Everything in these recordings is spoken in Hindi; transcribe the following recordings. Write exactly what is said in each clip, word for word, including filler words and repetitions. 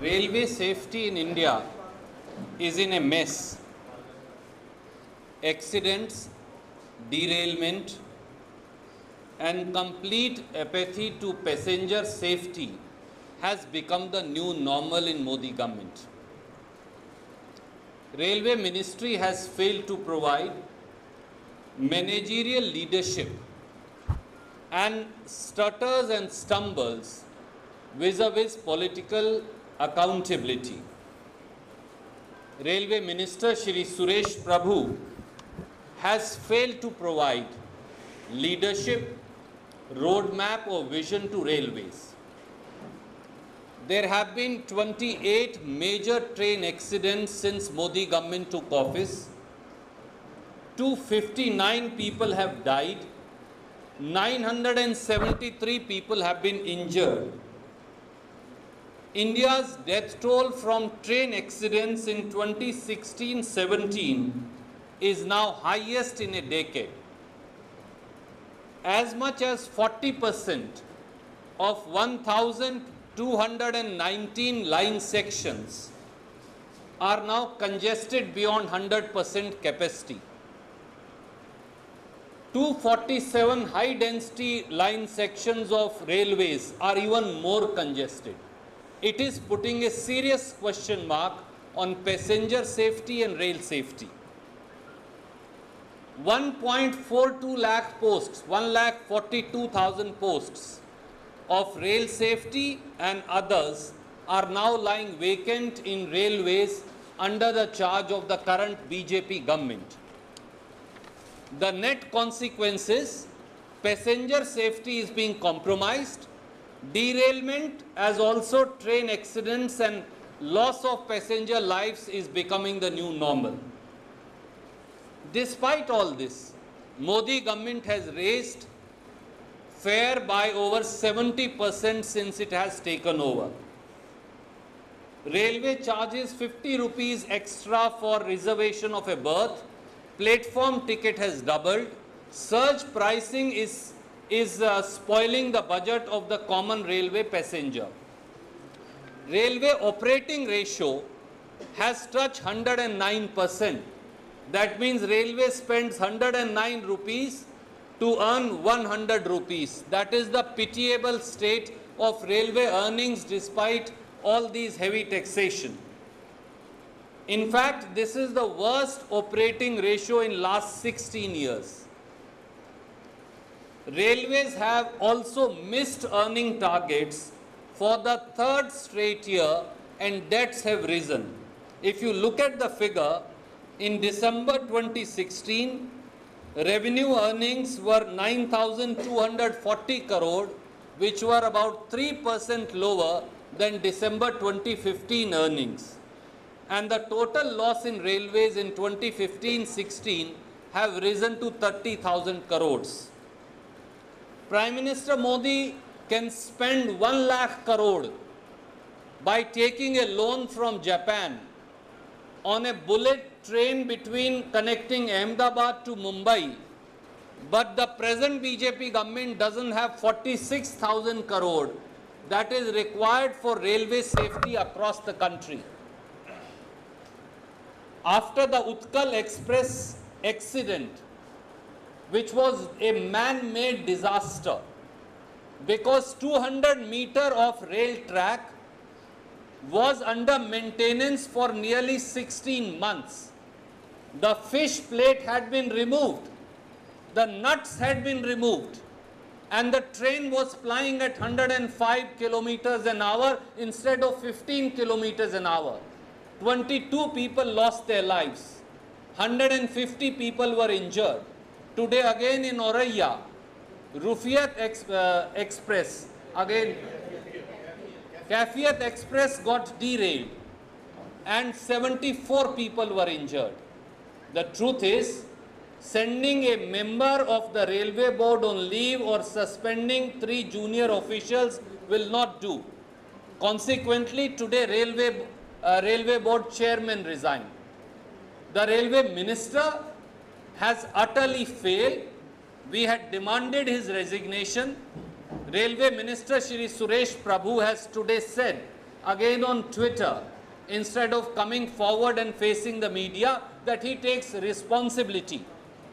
Railway safety in India is in a mess. Accidents, derailment, and complete apathy to passenger safety has become the new normal in Modi government. Railway Ministry has failed to provide managerial leadership and stutters and stumbles vis-a-vis political accountability. Railway Minister Shri Suresh Prabhu has failed to provide leadership, roadmap or vision to railways. There have been twenty-eight major train accidents since Modi government took office. two hundred fifty-nine people have died. nine hundred seventy-three people have been injured. India's death toll from train accidents in twenty sixteen seventeen is now highest in a decade. As much as forty percent of one thousand two hundred nineteen line sections are now congested beyond one hundred percent capacity. two hundred forty-seven high-density line sections of railways are even more congested. It is putting a serious question mark on passenger safety and rail safety. one point four two lakh posts, one lakh forty-two thousand posts of rail safety and others are now lying vacant in railways under the charge of the current B J P government. The net consequences, passenger safety is being compromised, derailment as also train accidents and loss of passenger lives is becoming the new normal. Despite all this, Modi government has raised fare by over seventy percent since it has taken over. Railway charges fifty rupees extra for reservation of a berth. Platform ticket has doubled. Surge pricing is, is uh, spoiling the budget of the common railway passenger. Railway operating ratio has touched one hundred nine percent. That means railway spends one hundred nine rupees to earn one hundred rupees. That is the pitiable state of railway earnings despite all these heavy taxation. In fact, this is the worst operating ratio in last sixteen years. Railways have also missed earning targets for the third straight year and debts have risen. If you look at the figure, in December twenty sixteen, revenue earnings were nine thousand two hundred forty crore, which were about three percent lower than December twenty fifteen earnings. And the total loss in railways in twenty fifteen sixteen have risen to thirty thousand crores. Prime Minister Modi can spend one lakh crore by taking a loan from Japan on a bullet train between connecting Ahmedabad to Mumbai, but the present B J P government doesn't have forty-six thousand crore that is required for railway safety across the country. After the Utkal Express accident, which was a man-made disaster, because two hundred meter of rail track was under maintenance for nearly sixteen months. The fish plate had been removed, the nuts had been removed, and the train was flying at one hundred five kilometers an hour instead of fifteen kilometers an hour. twenty-two people lost their lives. one hundred fifty people were injured. Today again in Auraiya, Rufiat Ex uh, Express, again, Kafiyat Express got derailed and seventy-four people were injured. The truth is, sending a member of the railway board on leave or suspending three junior officials will not do. Consequently, today railway, uh, railway board chairman resigned. The railway minister has utterly failed. We had demanded his resignation. Railway Minister Shri Suresh Prabhu has today said again on Twitter, instead of coming forward and facing the media, that he takes responsibility.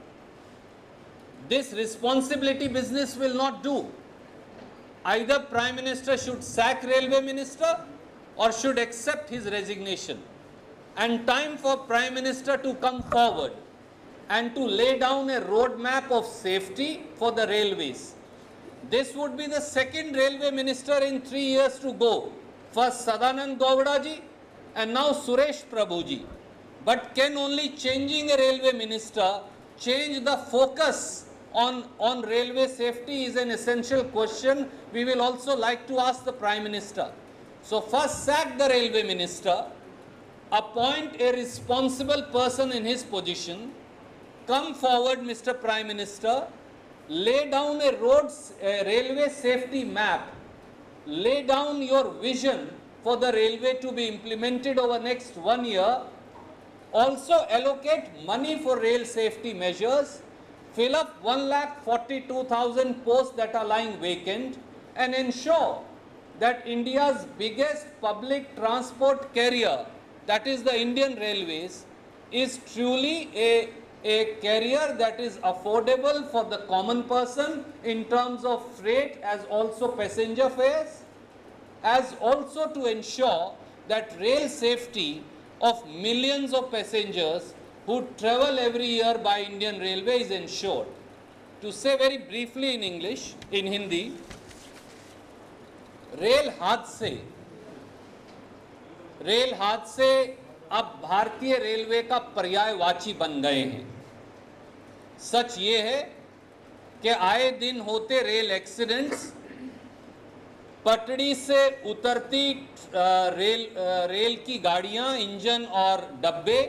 This responsibility business will not do. Either Prime Minister should sack Railway Minister or should accept his resignation. And time for Prime Minister to come forward and to lay down a roadmap of safety for the railways. This would be the second Railway Minister in three years to go. First Sadanand Gowda ji and now Suresh Prabhu ji. But can only changing a Railway Minister change the focus on, on railway safety is an essential question we will also like to ask the Prime Minister. So first sack the Railway Minister, appoint a responsible person in his position, come forward Mister Prime Minister, lay down a roads, a railway safety map, lay down your vision for the railway to be implemented over next one year, also allocate money for rail safety measures, fill up one lakh forty-two thousand posts that are lying vacant, and ensure that India's biggest public transport carrier, that is the Indian Railways, is truly a, a carrier that is affordable for the common person in terms of freight as also passenger fares, as also to ensure that rail safety of millions of passengers who travel every year by Indian Railway is ensured. To say very briefly in English, in Hindi, rail हादसे रेल हादसे अब भारतीय रेलवे का पर्यायवाची बन गए हैं। सच ये है कि आए दिन होते रेल एक्सीडेंट्स, पटड़ी से उतरती रेल रेल की गाड़ियां, इंजन और डब्बे,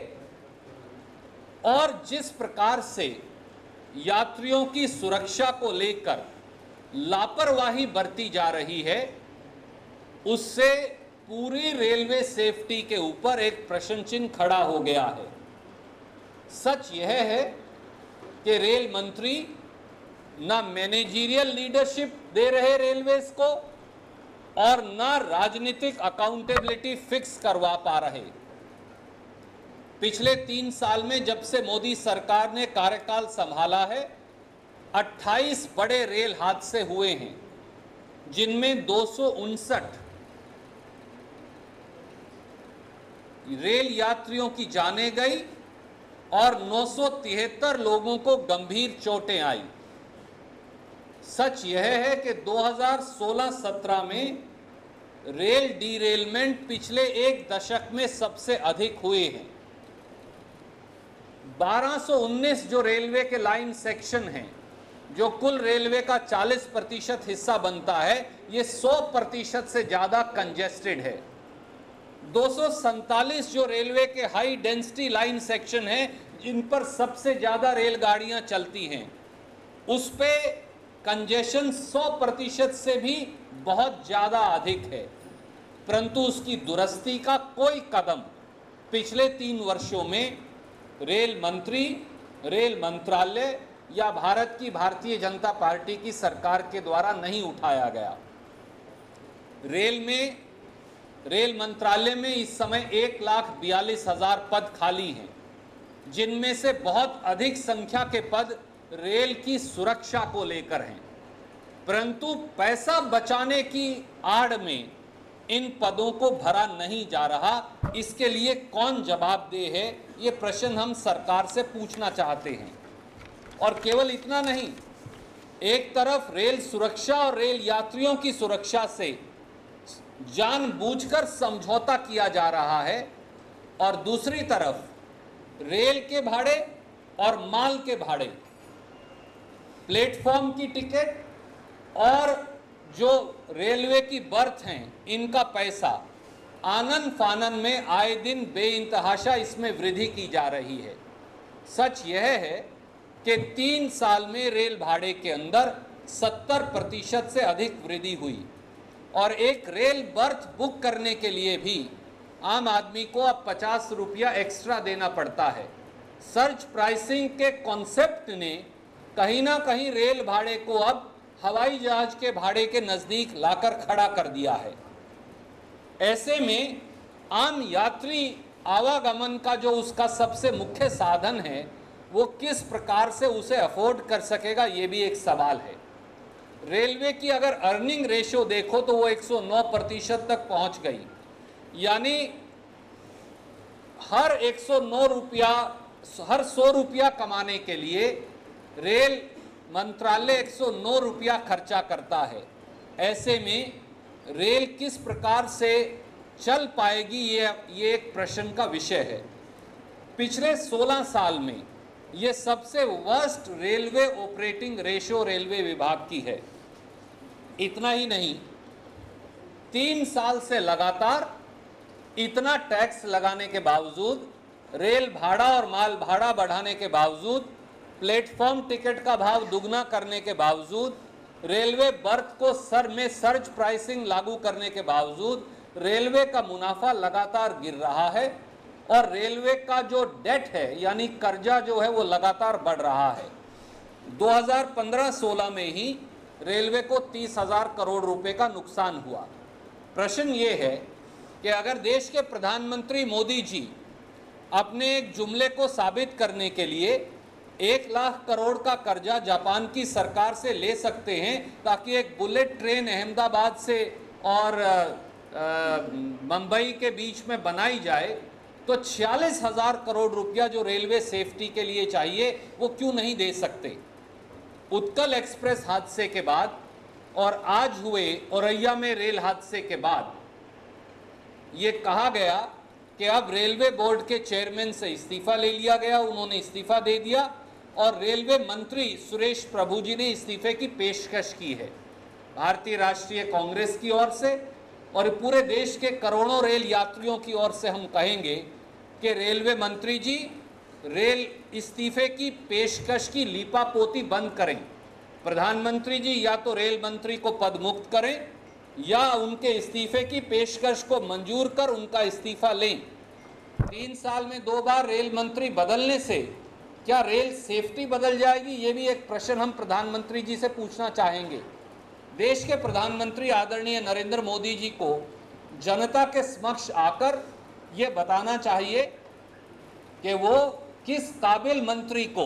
और जिस प्रकार से यात्रियों की सुरक्षा को लेकर लापरवाही बरती जा रही है, उससे पूरी रेलवे सेफ्टी के ऊपर एक प्रश्न चिन्ह खड़ा हो गया है। सच यह है कि रेल मंत्री ना मैनेजरियल लीडरशिप दे रहे रेलवेज को और ना राजनीतिक अकाउंटेबिलिटी फिक्स करवा पा रहे। पिछले तीन साल में जब से मोदी सरकार ने कार्यकाल संभाला है, अट्ठाईस बड़े रेल हादसे हुए हैं, जिनमें दो सौ उनसठ रेल यात्रियों की जानें गई और नौ सौ तिहत्तर लोगों को गंभीर चोटें आई। सच यह है कि दो हज़ार सोलह सत्रह में रेल डीरेलमेंट पिछले एक दशक में सबसे अधिक हुए हैं। बारह सौ उन्नीस जो रेलवे के लाइन सेक्शन हैं, जो कुल रेलवे का चालीस प्रतिशत हिस्सा बनता है, ये सौ प्रतिशत से ज़्यादा कंजेस्टेड है। दो सौ सैंतालीस जो रेलवे के हाई डेंसिटी लाइन सेक्शन हैं, जिन पर सबसे ज़्यादा रेलगाड़ियां चलती हैं, उस पे कंजेशन सौ प्रतिशत से भी बहुत ज़्यादा अधिक है, परंतु उसकी दुरुस्ती का कोई कदम पिछले तीन वर्षों में रेल मंत्री, रेल मंत्रालय या भारत की भारतीय जनता पार्टी की सरकार के द्वारा नहीं उठाया गया। रेल में रेल मंत्रालय में इस समय एक लाख बयालीस हजार पद खाली हैं, जिनमें से बहुत अधिक संख्या के पद रेल की सुरक्षा को लेकर हैं, परंतु पैसा बचाने की आड़ में इन पदों को भरा नहीं जा रहा। इसके लिए कौन जवाबदेह है, ये प्रश्न हम सरकार से पूछना चाहते हैं। और केवल इतना नहीं, एक तरफ रेल सुरक्षा और रेल यात्रियों की सुरक्षा से जानबूझकर समझौता किया जा रहा है, और दूसरी तरफ रेल के भाड़े और माल के भाड़े, प्लेटफॉर्म की टिकट और जो रेलवे की बर्थ हैं, इनका पैसा आनन फानन में आए दिन बेइंतहाशा इसमें वृद्धि की जा रही है। सच यह है कि तीन साल में रेल भाड़े के अंदर सत्तर प्रतिशत से अधिक वृद्धि हुई, और एक रेल बर्थ बुक करने के लिए भी आम आदमी को अब पचास रुपया एक्स्ट्रा देना पड़ता है। सर्च प्राइसिंग के कॉन्सेप्ट ने कहीं ना कहीं रेल भाड़े को अब हवाई जहाज के भाड़े के नज़दीक लाकर खड़ा कर दिया है। ऐसे में आम यात्री आवागमन का जो उसका सबसे मुख्य साधन है वो किस प्रकार से उसे अफोर्ड कर सकेगा, ये भी एक सवाल है। रेलवे की अगर अर्निंग रेशियो देखो तो वो एक सौ नौ प्रतिशत तक पहुंच गई, यानी हर एक सौ नौ रुपया हर सौ रुपया कमाने के लिए रेल मंत्रालय एक सौ नौ रुपया खर्चा करता है। ऐसे में रेल किस प्रकार से चल पाएगी, ये ये एक प्रश्न का विषय है। पिछले सोलह साल में ये सबसे worst railway operating ratio railway विभाग की है। इतना ही नहीं, तीन साल से लगातार इतना टैक्स लगाने के बावजूद, रेल भाड़ा और माल भाड़ा बढ़ाने के बावजूद, प्लेटफॉर्म टिकट का भाव दुगना करने के बावजूद, रेलवे बर्थ को सर में सर्ज प्राइसिंग लागू करने के बावजूद रेलवे का मुनाफा लगातार गिर रहा है और रेलवे का जो डेट है यानी कर्जा जो है वो लगातार बढ़ रहा है। दो हज़ार पंद्रह सोलह में ही रेलवे को तीस हजार करोड़ रुपए का नुकसान हुआ। प्रश्न ये है कि अगर देश के प्रधानमंत्री मोदी जी अपने एक जुमले को साबित करने के लिए एक लाख करोड़ का कर्जा जापान की सरकार से ले सकते हैं ताकि एक बुलेट ट्रेन अहमदाबाद से और मुंबई के बीच में बनाई जाए, तो छियालीस हजार करोड़ रुपया जो रेलवे सेफ्टी के लिए चाहिए वो क्यों नहीं दे सकते। उत्कल एक्सप्रेस हादसे के बाद और आज हुए औरैया में रेल हादसे के बाद ये कहा गया कि अब रेलवे बोर्ड के चेयरमैन से इस्तीफा ले लिया गया, उन्होंने इस्तीफा दे दिया और रेलवे मंत्री सुरेश प्रभु जी ने इस्तीफे की पेशकश की है भारतीय राष्ट्रीय कांग्रेस की ओर से, और पूरे देश के करोड़ों रेल यात्रियों की ओर से हम कहेंगे कि रेलवे मंत्री जी रेल इस्तीफे की पेशकश की लीपापोती बंद करें। प्रधानमंत्री जी या तो रेल मंत्री को पद मुक्त करें या उनके इस्तीफे की पेशकश को मंजूर कर उनका इस्तीफा लें। तीन साल में दो बार रेल मंत्री बदलने से क्या रेल सेफ्टी बदल जाएगी, ये भी एक प्रश्न हम प्रधानमंत्री जी से पूछना चाहेंगे। देश के प्रधानमंत्री आदरणीय नरेंद्र मोदी जी को जनता के समक्ष आकर ये बताना चाहिए कि वो किस काबिल मंत्री को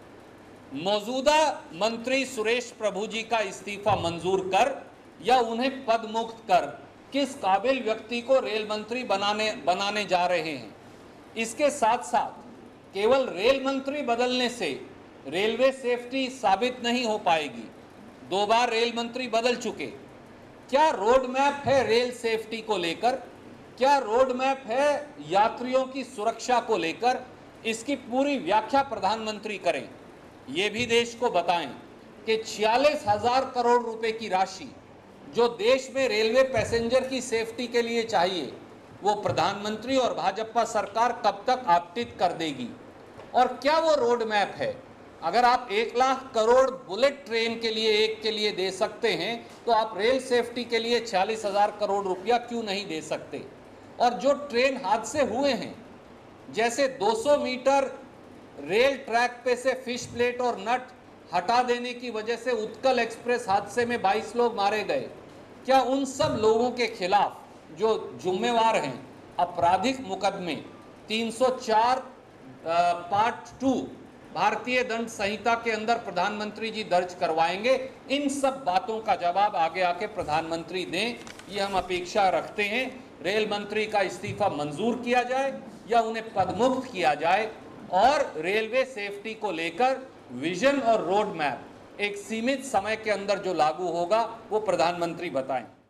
मौजूदा मंत्री सुरेश प्रभु जी का इस्तीफा मंजूर कर या उन्हें पद मुक्त कर किस काबिल व्यक्ति को रेल मंत्री बनाने बनाने जा रहे हैं। इसके साथ साथ केवल रेल मंत्री बदलने से रेलवे सेफ्टी साबित नहीं हो पाएगी। दो बार रेल मंत्री बदल चुके, क्या रोड मैप है रेल सेफ्टी को लेकर, क्या रोड मैप है यात्रियों की सुरक्षा को लेकर, इसकी पूरी व्याख्या प्रधानमंत्री करें। ये भी देश को बताएं कि छियालीस हजार करोड़ रुपए की राशि जो देश में रेलवे पैसेंजर की सेफ्टी के लिए चाहिए वो प्रधानमंत्री और भाजपा सरकार कब तक आवंटित कर देगी, और क्या वो रोड मैप है। अगर आप एक लाख करोड़ बुलेट ट्रेन के लिए एक के लिए दे सकते हैं तो आप रेल सेफ्टी के लिए छियालीस हजार करोड़ रुपया क्यों नहीं दे सकते। और जो ट्रेन हादसे हुए हैं, जैसे दो सौ मीटर रेल ट्रैक पे से फिश प्लेट और नट हटा देने की वजह से उत्कल एक्सप्रेस हादसे में बाईस लोग मारे गए, क्या उन सब लोगों के खिलाफ जो जिम्मेवार हैं आपराधिक मुकदमे तीन सौ चार पार्ट टू भारतीय दंड संहिता के अंदर प्रधानमंत्री जी दर्ज करवाएंगे। इन सब बातों का जवाब आगे आके प्रधानमंत्री दें, ये हम अपेक्षा रखते हैं। रेल मंत्री का इस्तीफा मंजूर किया जाए या उन्हें पदमुक्त किया जाए और रेलवे सेफ्टी को लेकर विजन और रोड मैप एक सीमित समय के अंदर जो लागू होगा वो प्रधानमंत्री बताएं।